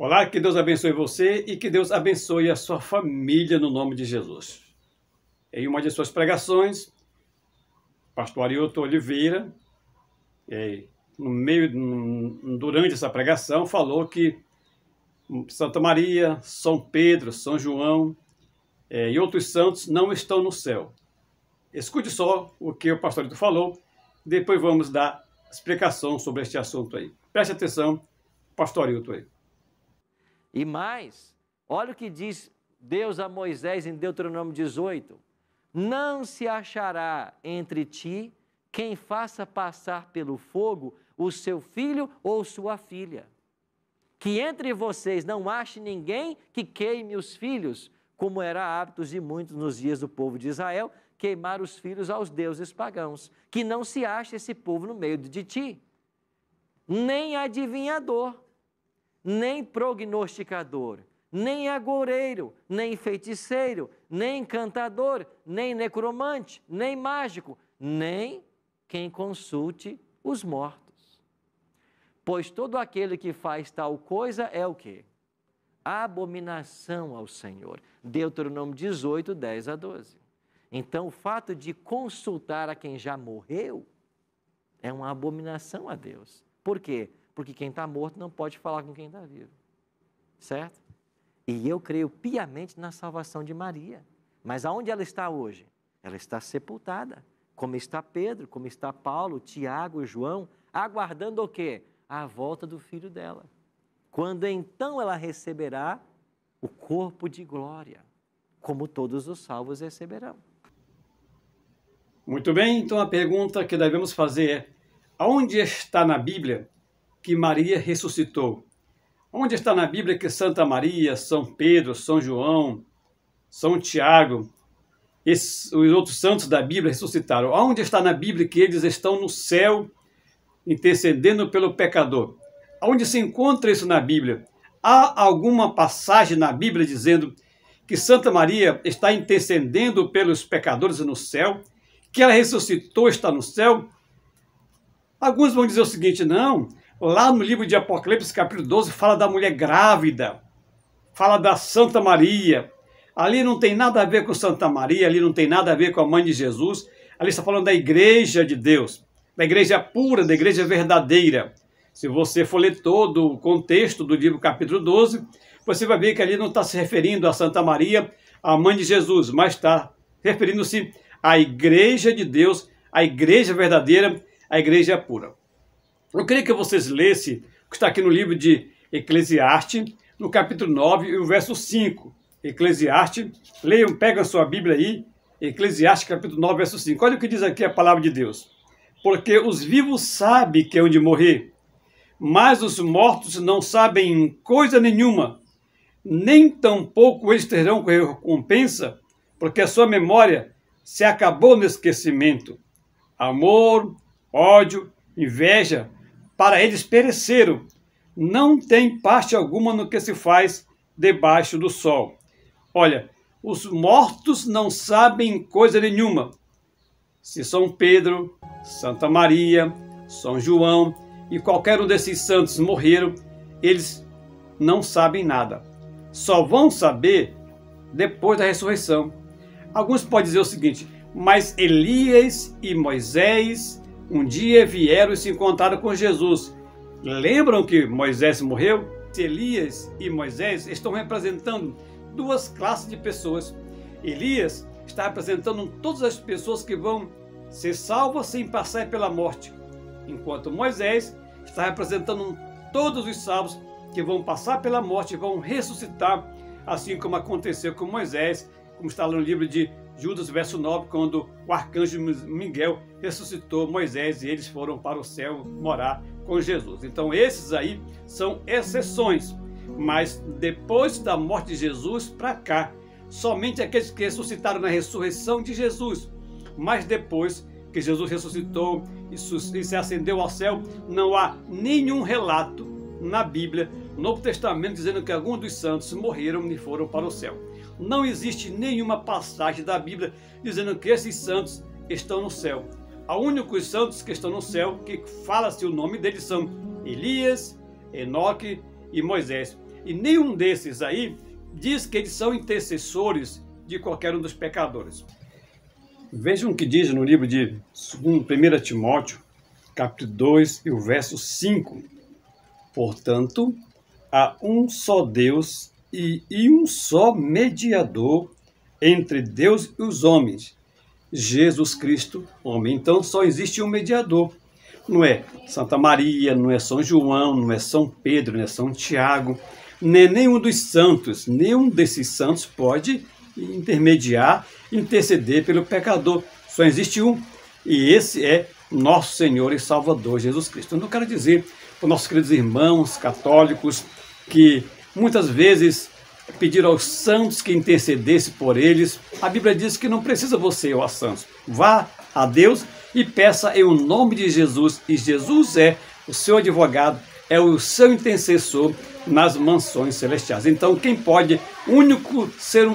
Olá, que Deus abençoe você e que Deus abençoe a sua família no nome de Jesus. Em uma de suas pregações, o pastor Arilton Oliveira, durante essa pregação, falou que Santa Maria, São Pedro, São João e outros santos não estão no céu. Escute só o que o pastor Arilton falou, depois vamos dar explicação sobre este assunto aí. Preste atenção, pastor Arilton aí. E mais, olha o que diz Deus a Moisés em Deuteronômio 18. Não se achará entre ti quem faça passar pelo fogo o seu filho ou sua filha. Que entre vocês não ache ninguém que queime os filhos, como era hábito de muitos nos dias do povo de Israel, queimar os filhos aos deuses pagãos. Que não se ache esse povo no meio de ti, nem adivinhador, nem prognosticador, nem agoureiro, nem feiticeiro, nem encantador, nem necromante, nem mágico, nem quem consulte os mortos. Pois todo aquele que faz tal coisa é o quê? Abominação ao Senhor. Deuteronômio 18, 10 a 12. Então, o fato de consultar a quem já morreu é uma abominação a Deus. Por quê? Porque quem está morto não pode falar com quem está vivo, certo? E eu creio piamente na salvação de Maria. Mas aonde ela está hoje? Ela está sepultada, como está Pedro, como está Paulo, Tiago e João, aguardando o quê? A volta do filho dela. Quando então ela receberá o corpo de glória, como todos os salvos receberão. Muito bem, então a pergunta que devemos fazer é: aonde está na Bíblia que Maria ressuscitou? Onde está na Bíblia que Santa Maria, São Pedro, São João, São Tiago, os outros santos da Bíblia ressuscitaram? Onde está na Bíblia que eles estão no céu intercedendo pelo pecador? Onde se encontra isso na Bíblia? Há alguma passagem na Bíblia dizendo que Santa Maria está intercedendo pelos pecadores no céu? Que ela ressuscitou, está no céu? Alguns vão dizer o seguinte: não, lá no livro de Apocalipse, capítulo 12, fala da mulher grávida, fala da Santa Maria. Ali não tem nada a ver com Santa Maria, ali não tem nada a ver com a mãe de Jesus. Ali está falando da igreja de Deus, da igreja pura, da igreja verdadeira. Se você for ler todo o contexto do livro capítulo 12, você vai ver que ali não está se referindo a Santa Maria, a mãe de Jesus, mas está referindo-se à igreja de Deus, à igreja verdadeira, à igreja pura. Eu queria que vocês lessem o que está aqui no livro de Eclesiastes, no capítulo 9 e o verso 5. Eclesiastes, leiam, pegam a sua Bíblia aí, Eclesiastes capítulo 9, verso 5. Olha o que diz aqui a palavra de Deus. Porque os vivos sabem que é onde morrer, mas os mortos não sabem coisa nenhuma, nem tampouco eles terão recompensa, porque a sua memória se acabou no esquecimento. Amor, ódio, inveja, para eles pereceram. Não tem parte alguma no que se faz debaixo do sol. Olha, os mortos não sabem coisa nenhuma. Se São Pedro, Santa Maria, São João e qualquer um desses santos morreram, eles não sabem nada. Só vão saber depois da ressurreição. Alguns podem dizer o seguinte: mas Elias e Moisés um dia vieram e se encontraram com Jesus. Lembram que Moisés morreu? Elias e Moisés estão representando duas classes de pessoas. Elias está representando todas as pessoas que vão ser salvas sem passar pela morte, enquanto Moisés está representando todos os salvos que vão passar pela morte e vão ressuscitar, assim como aconteceu com Moisés, como está lá no livro de Judas, verso 9, quando o arcanjo Miguel ressuscitou Moisés e eles foram para o céu morar com Jesus. Então esses aí são exceções, mas depois da morte de Jesus para cá, somente aqueles que ressuscitaram na ressurreição de Jesus, mas depois que Jesus ressuscitou e se ascendeu ao céu, não há nenhum relato na Bíblia, no Novo Testamento, dizendo que alguns dos santos morreram e foram para o céu. Não existe nenhuma passagem da Bíblia dizendo que esses santos estão no céu. Os únicos santos que estão no céu, que fala-se o nome deles, são Elias, Enoque e Moisés. E nenhum desses aí diz que eles são intercessores de qualquer um dos pecadores. Vejam o que diz no livro de 1 Timóteo, capítulo 2 e o verso 5. Portanto, há um só Deus e um só mediador entre Deus e os homens, Jesus Cristo, homem. Então só existe um mediador. Não é Santa Maria, não é São João, não é São Pedro, não é São Tiago, nem nenhum dos santos. Nenhum desses santos pode intermediar, interceder pelo pecador. Só existe um, e esse é nosso Senhor e Salvador Jesus Cristo. Eu não quero dizer para os nossos queridos irmãos católicos que muitas vezes pediram aos santos que intercedesse por eles. A Bíblia diz que não precisa você ir aos santos. Vá a Deus e peça em nome de Jesus. E Jesus é o seu advogado, é o seu intercessor nas mansões celestiais. Então, quem pode, o único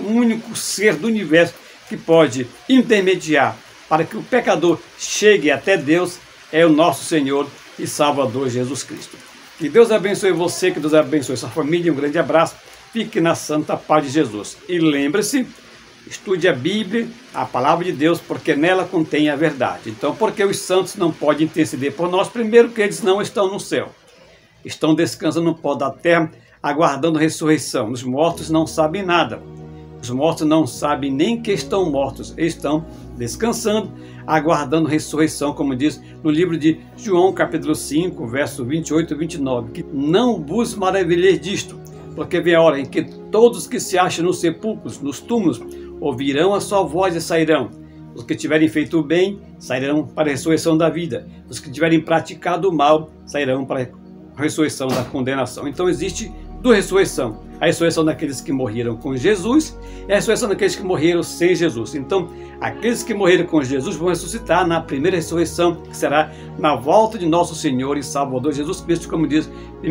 ser do universo que pode intermediar para que o pecador chegue até Deus é o nosso Senhor e Salvador Jesus Cristo. Que Deus abençoe você, que Deus abençoe sua família. Um grande abraço. Fique na santa paz de Jesus. E lembre-se, estude a Bíblia, a palavra de Deus, porque nela contém a verdade. Então, por que os santos não podem interceder por nós? Primeiro, que eles não estão no céu. Estão descansando no pó da terra, aguardando a ressurreição. Os mortos não sabem nada. Os mortos não sabem nem que estão mortos. Eles estão descansando, aguardando a ressurreição, como diz no livro de João, capítulo 5, verso 28 e 29. Que não vos maravilheis disto, porque vem a hora em que todos que se acham nos sepulcros, nos túmulos, ouvirão a sua voz e sairão. Os que tiverem feito o bem, sairão para a ressurreição da vida. Os que tiverem praticado o mal, sairão para a ressurreição da condenação. Então existe duas ressurreições. A ressurreição daqueles que morreram com Jesus e a ressurreição daqueles que morreram sem Jesus. Então, aqueles que morreram com Jesus vão ressuscitar na primeira ressurreição, que será na volta de nosso Senhor e Salvador Jesus Cristo, como diz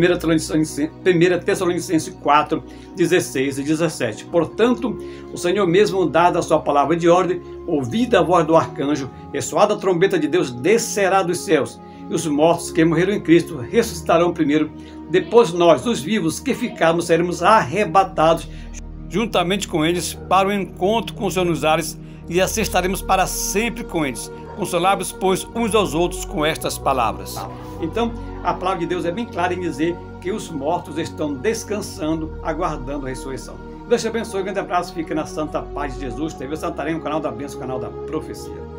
1 Tessalonicenses 4, 16 e 17. Portanto, o Senhor mesmo, dada a sua palavra de ordem, ouvida a voz do arcanjo, ressoada a trombeta de Deus, descerá dos céus. E os mortos que morreram em Cristo ressuscitarão primeiro. Depois nós, os vivos que ficarmos, seremos arrebatados juntamente com eles para o encontro com os Senhor nos ares, e assim estaremos para sempre com eles. Consolai-vos, pois, uns aos outros com estas palavras. Então, a palavra de Deus é bem clara em dizer que os mortos estão descansando, aguardando a ressurreição. Deus te abençoe, um grande abraço, fique na santa paz de Jesus. TV Santarém, o canal da bênção, o canal da profecia.